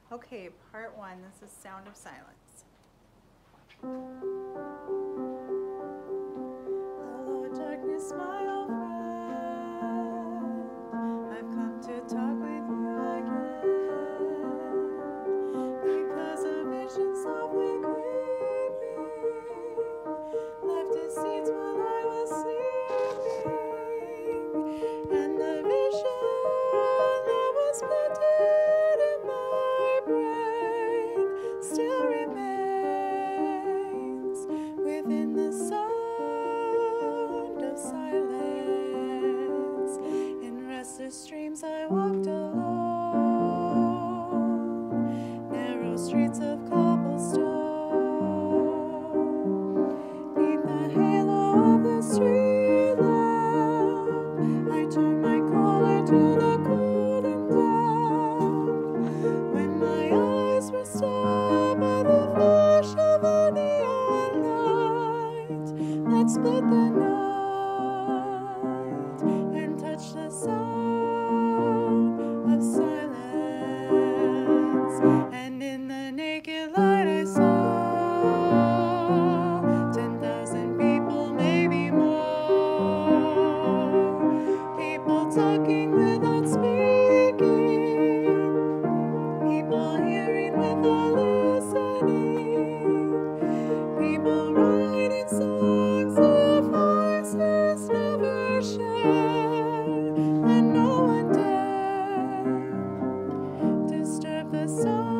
Okay, part one, this is Sound of Silence. Hello, darkness, my old friend. I've come to talk with you again, because a vision softly creeping left its seeds while I was sleeping, and the vision that was planted in my brain still remains within the sound of silence. In restless dreams I walked alone, narrow streets of cobblestone. Beneath the halo of the street lamp, I turned my collar to the cold and damp, when my eyes were stabbed by the flash of a neon light that split the night and touched the sound of silence. And in the naked light I saw 10,000 people, maybe more. People talking without speaking, people hearing without listening, people writing songs their voices never share, and no one dare disturb the sound